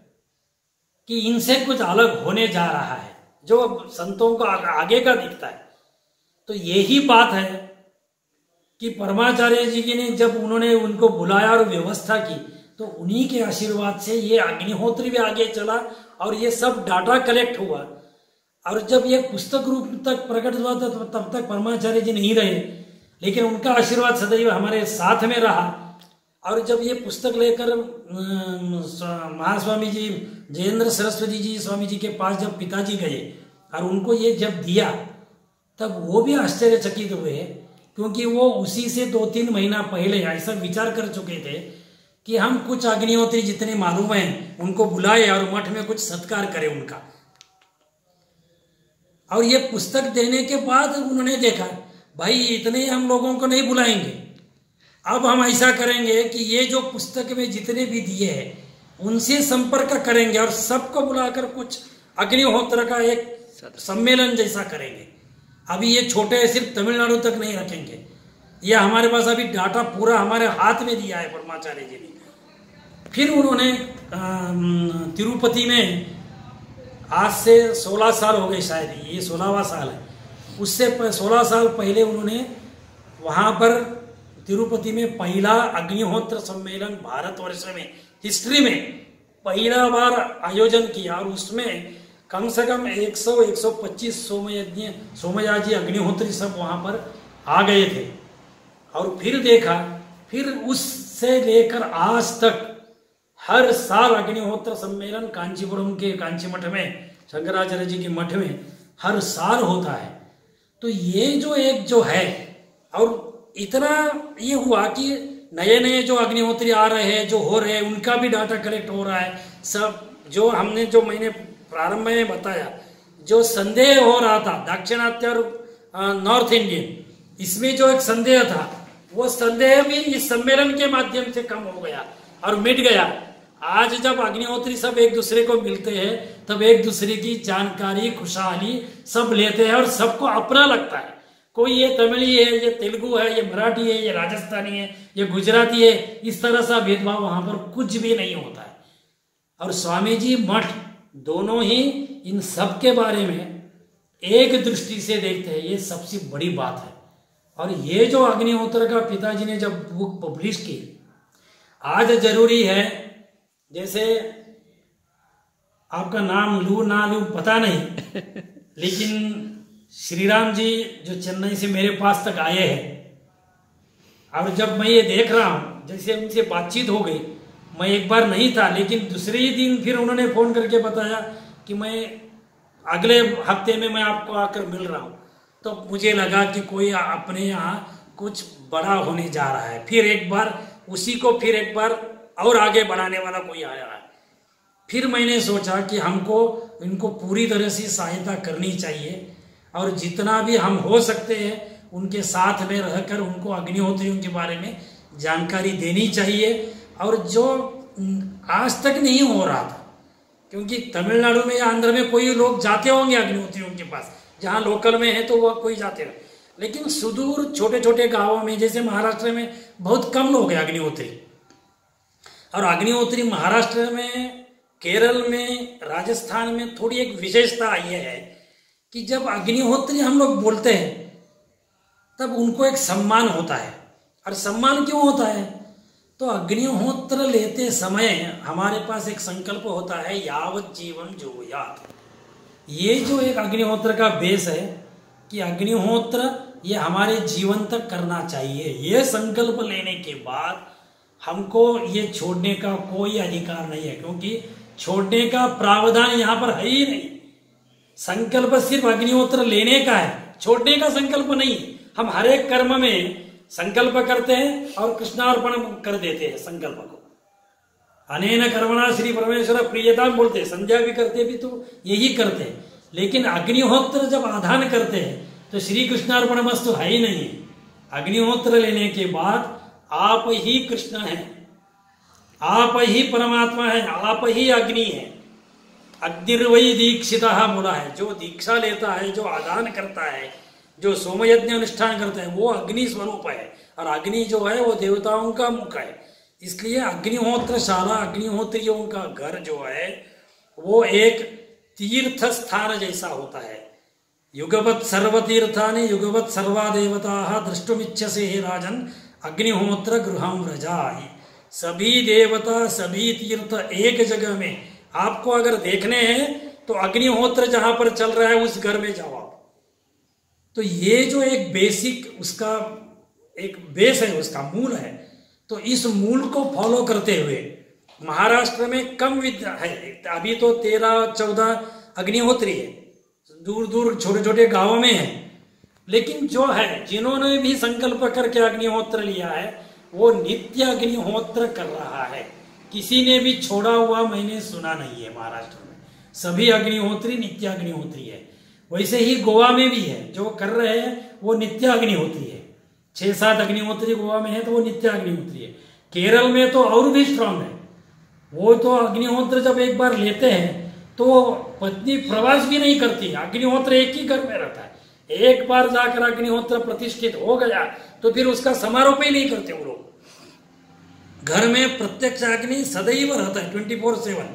कि इनसे कुछ अलग होने जा रहा है जो संतों को आगे का दिखता है, तो यही बात है कि परमाचार्य जी ने जब उन्होंने उनको बुलाया और व्यवस्था की, तो उन्हीं के आशीर्वाद से ये अग्निहोत्री भी आगे चला और ये सब डाटा कलेक्ट हुआ। और जब ये पुस्तक रूप तक प्रकट हुआ था तो तब तक परमाचार्य जी नहीं रहे, लेकिन उनका आशीर्वाद सदैव हमारे साथ में रहा। और जब ये पुस्तक लेकर महास्वामी जी जयेंद्र सरस्वती जी स्वामी जी के पास जब पिताजी गए और उनको ये जब दिया, तब वो भी आश्चर्यचकित हुए, क्योंकि वो उसी से दो तीन महीना पहले ऐसा विचार कर चुके थे कि हम कुछ अग्निहोत्री जितने मालूम हैं उनको बुलाए और मठ में कुछ सत्कार करें उनका। और ये पुस्तक देने के बाद उन्होंने देखा भाई इतने हम लोगों को नहीं बुलाएंगे, अब हम ऐसा करेंगे कि ये जो पुस्तक में जितने भी दिए हैं उनसे संपर्क करेंगे और सबको बुलाकर कुछ अग्निहोत्र का एक सम्मेलन जैसा करेंगे। अभी ये छोटे सिर्फ तमिलनाडु तक नहीं रखेंगे, ये हमारे पास अभी डाटा पूरा हमारे हाथ में दिया है परमाचार्य जी ने। फिर उन्होंने तिरुपति में आज से सोलह साल हो गए, शायद ये सोलहवां साल है, उससे सोलह साल पहले उन्होंने वहाँ पर तिरुपति में पहला अग्निहोत्र सम्मेलन भारतवर्ष में हिस्ट्री में पहला बार आयोजन किया और उसमें कम से कम सौ से एक सौ पच्चीस सोमयज्ञ सोमयाजी अग्निहोत्री सब वहाँ पर आ गए थे। और फिर देखा, फिर उससे लेकर आज तक हर साल अग्निहोत्र सम्मेलन कांचीपुरम के कांची मठ में, शंकराचार्य जी के मठ में हर साल होता है। तो ये जो एक जो है, और इतना ये हुआ कि नए नए जो अग्निहोत्री आ रहे हैं, जो हो रहे हैं, उनका भी डाटा कलेक्ट हो रहा है सब। जो हमने जो मैंने प्रारंभ में बताया, जो संदेह हो रहा था दाक्षिणात्य और नॉर्थ इंडियन, इसमें जो एक संदेह था, वो संदेह भी इस सम्मेलन के माध्यम से कम हो गया और मिट गया। आज जब अग्निहोत्री सब एक दूसरे को मिलते हैं, तब एक दूसरे की जानकारी, खुशहाली सब लेते हैं और सबको अपना लगता है। कोई ये तमिली है, ये तेलुगु है, ये मराठी है, ये राजस्थानी है, ये गुजराती है, इस तरह सा भेदभाव वहां पर कुछ भी नहीं होता है। और स्वामी जी मठ दोनों ही इन सब के बारे में एक दृष्टि से देखते हैं, ये सबसे बड़ी बात है। और ये जो अग्निहोत्र का पिताजी ने जब बुक पब्लिश की, आज जरूरी है, जैसे आपका नाम लू ना लू पता नहीं लेकिन श्री राम जी जो चेन्नई से मेरे पास तक आए हैं, और जब मैं ये देख रहा हूं, जैसे उनसे बातचीत हो गई, मैं एक बार नहीं था, लेकिन दूसरे ही दिन फिर उन्होंने फोन करके बताया कि मैं अगले हफ्ते में मैं आपको आकर मिल रहा हूं। तो मुझे लगा कि कोई अपने यहाँ कुछ बड़ा होने जा रहा है। फिर एक बार उसी को फिर एक बार और आगे बढ़ाने वाला कोई आया है। फिर मैंने सोचा कि हमको इनको पूरी तरह से सहायता करनी चाहिए, और जितना भी हम हो सकते हैं उनके साथ में रहकर उनको अग्निहोत्रियों के बारे में जानकारी देनी चाहिए। और जो आज तक नहीं हो रहा था, क्योंकि तमिलनाडु में या आंध्र में कोई लोग जाते होंगे अग्निहोत्रियों के पास, जहाँ लोकल में है तो वह कोई जाते हैं, लेकिन सुदूर छोटे छोटे गांवों में, जैसे महाराष्ट्र में बहुत कम लोग हैं अग्निहोत्री। और अग्निहोत्री महाराष्ट्र में, केरल में, राजस्थान में थोड़ी एक विशेषता ये है कि जब अग्निहोत्री हम लोग बोलते हैं तब उनको एक सम्मान होता है। और सम्मान क्यों होता है? तो अग्निहोत्र लेते समय हमारे पास एक संकल्प होता है, यावत जीवन जुयात। ये जो एक अग्निहोत्र का बेस है कि अग्निहोत्र ये हमारे जीवन तक करना चाहिए, ये संकल्प लेने के बाद हमको ये छोड़ने का कोई अधिकार नहीं है, क्योंकि छोड़ने का प्रावधान यहाँ पर है ही नहीं। संकल्प सिर्फ अग्निहोत्र लेने का है, छोड़ने का संकल्प नहीं। हम हर एक कर्म में संकल्प करते हैं और कृष्णार्पण कर देते हैं संकल्प को। अनेन कर्मणा श्री परमेश्वर प्रियता बोलते हैं, संध्या भी करते भी तो यही करते हैं। लेकिन अग्निहोत्र जब आधान करते हैं तो श्री कृष्णार्पण मस्तु है ही नहीं। अग्निहोत्र लेने के बाद आप ही कृष्ण हैं, आप ही परमात्मा है, आप ही अग्नि है। अग्निर्वयी दीक्षिता बोला है, जो दीक्षा लेता है, जो आदान करता है, जो सोमयज्ञ अनुष्ठान करता है, वो अग्नि स्वरूप है। और अग्नि जो है वो देवताओं का मुख है। इसलिए अग्निहोत्रशाला, अग्निहोत्रियों का घर जो है वो एक तीर्थ स्थान जैसा होता है। युगवत सर्वतीर्थानि युगवत सर्वा देवता द्रष्टुमिच्छसे हे राजन अग्निहोत्र गृहम व्रजा। सभी देवता, सभी तीर्थ एक जगह में आपको अगर देखने हैं तो अग्निहोत्र जहां पर चल रहा है उस घर में जाओ आप। तो ये जो एक बेसिक उसका एक बेस है, उसका मूल है। तो इस मूल को फॉलो करते हुए महाराष्ट्र में कम विद्या है, अभी तो तेरह चौदह अग्निहोत्री है, दूर दूर छोटे छोटे गांवों में है। लेकिन जो है, जिन्होंने भी संकल्प करके अग्निहोत्र लिया है वो नित्य अग्निहोत्र कर रहा है। किसी ने भी छोड़ा हुआ मैंने सुना नहीं है महाराष्ट्र में। सभी अग्निहोत्री नित्य अग्निहोत्री है। वैसे ही गोवा में भी है, जो कर रहे हैं वो नित्य अग्निहोत्री है। छह सात अग्निहोत्री गोवा में है तो वो नित्य अग्निहोत्री है। केरल में तो और भी स्ट्रांग है, वो तो अग्निहोत्र जब एक बार लेते हैं तो पत्नी प्रवास भी नहीं करती, अग्निहोत्र एक ही घर में रहता है। एक बार जाकर अग्निहोत्र प्रतिष्ठित हो गया तो फिर उसका समारोह ही नहीं करते वो लोग। घर में प्रत्यक्ष अग्नि सदैव रहता है ट्वेंटी फोर सेवन।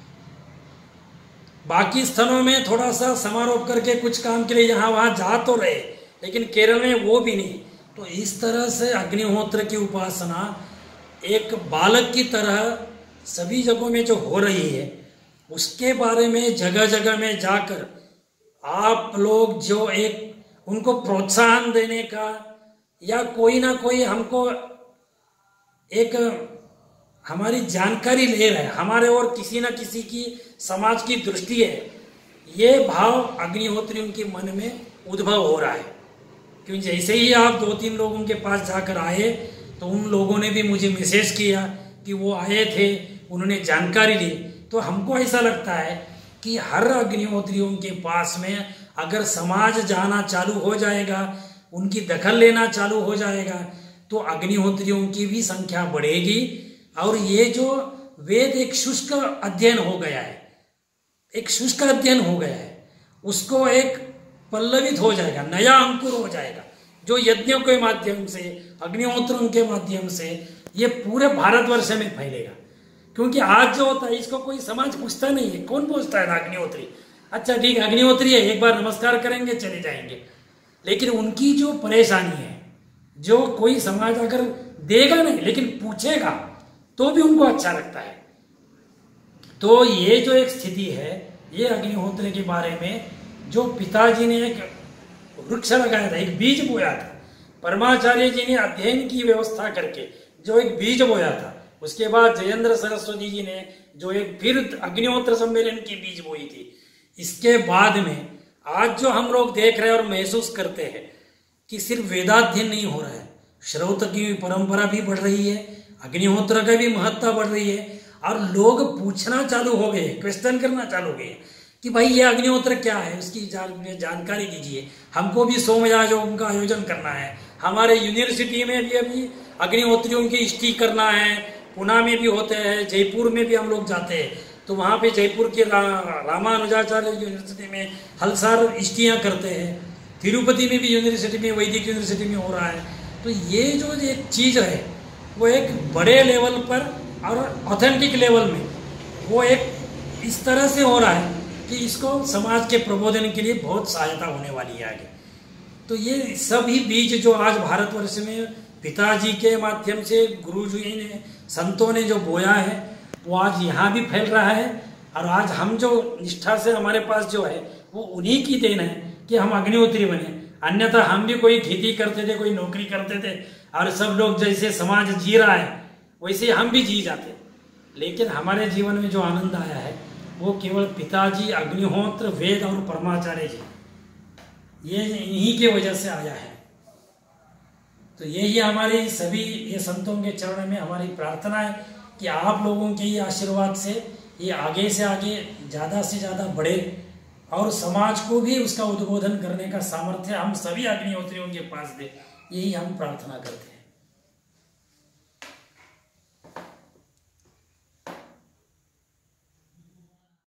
बाकी स्थानों में थोड़ा सा समारोह करके कुछ काम के लिए यहाँ वहां जा तो रहे, लेकिन केरल में वो भी नहीं। तो इस तरह से अग्निहोत्र की उपासना एक बालक की तरह सभी जगहों में जो हो रही है, उसके बारे में जगह जगह में जाकर आप लोग जो एक उनको प्रोत्साहन देने का या कोई ना कोई हमको एक हमारी जानकारी ले रहे हैं, हमारे और किसी न किसी की समाज की दृष्टि है, ये भाव अग्निहोत्री उनके मन में उद्भव हो रहा है। क्योंकि जैसे ही आप दो तीन लोगों के पास जाकर आए तो उन लोगों ने भी मुझे मैसेज किया कि वो आए थे, उन्होंने जानकारी ली। तो हमको ऐसा लगता है कि हर अग्निहोत्रियों के पास में अगर समाज जाना चालू हो जाएगा, उनकी दखल लेना चालू हो जाएगा, तो अग्निहोत्रियों की भी संख्या बढ़ेगी। और ये जो वेद एक शुष्क अध्ययन हो गया है, एक शुष्क अध्ययन हो गया है, उसको एक पल्लवित हो जाएगा, नया अंकुर हो जाएगा, जो यज्ञों के माध्यम से, अग्निहोत्रों के माध्यम से ये पूरे भारतवर्ष में फैलेगा। क्योंकि आज जो होता है इसको कोई समाज पूछता नहीं है। कौन पूछता है अग्निहोत्री? अच्छा ठीक है, अग्निहोत्री है, एक बार नमस्कार करेंगे चले जाएंगे। लेकिन उनकी जो परेशानी है, जो कोई समाज अगर देगा नहीं लेकिन पूछेगा तो भी उनको अच्छा लगता है। तो ये जो एक स्थिति है, ये अग्निहोत्री के बारे में जो पिताजी ने एक वृक्ष लगाया था, एक बीज बोया था, परमाचार्य जी ने अध्ययन की व्यवस्था करके जो एक बीज बोया था, उसके बाद जयेंद्र सरस्वती जी ने जो एक फिर अग्निहोत्र सम्मेलन की बीज बोई थी, इसके बाद में आज जो हम लोग देख रहे हैं और महसूस करते हैं कि सिर्फ वेदाध्ययन नहीं हो रहा है, श्रौत की परंपरा भी बढ़ रही है, अग्निहोत्र का भी महत्ता बढ़ रही है, और लोग पूछना चालू हो गए, क्वेश्चन करना चालू हो गए कि भाई ये अग्निहोत्र क्या है, उसकी जानकारी दीजिए, हमको भी सोमयाजों का आयोजन करना है, हमारे यूनिवर्सिटी में भी अभी अग्निहोत्रियों की इष्टि करना है, पुणे में भी होते हैं, जयपुर में भी हम लोग जाते हैं, तो वहाँ पे जयपुर के रा, रामानुजाचार्य यूनिवर्सिटी में हलसार इष्टियाँ करते हैं, तिरुपति में भी यूनिवर्सिटी में, वैदिक यूनिवर्सिटी में हो रहा है। तो ये जो एक चीज़ है वो एक बड़े लेवल पर और ऑथेंटिक लेवल में वो एक इस तरह से हो रहा है कि इसको समाज के प्रबोधन के लिए बहुत सहायता होने वाली है आगे। तो ये सभी बीज जो आज भारतवर्ष में पिताजी के माध्यम से गुरुजी ने, संतों ने जो बोया है, वो आज यहाँ भी फैल रहा है। और आज हम जो निष्ठा से हमारे पास जो है वो उन्हीं की देन है कि हम अग्निहोत्री बने। अन्यथा हम भी कोई खेती करते थे, कोई नौकरी करते थे, और सब लोग जैसे समाज जी रहा है वैसे हम भी जी जाते। लेकिन हमारे जीवन में जो आनंद आया है वो केवल पिताजी, अग्निहोत्र, वेद और परमाचार्य जी, ये इन्हीं के वजह से आया है। तो यही हमारे सभी ये संतों के चरण में हमारी प्रार्थना है कि आप लोगों के ये आशीर्वाद से ये आगे से आगे ज़्यादा से ज़्यादा बढ़े और समाज को भी उसका उद्बोधन करने का सामर्थ्य हम सभी अग्निहोत्रियों के पास दे। यही हम प्रार्थना करते हैं।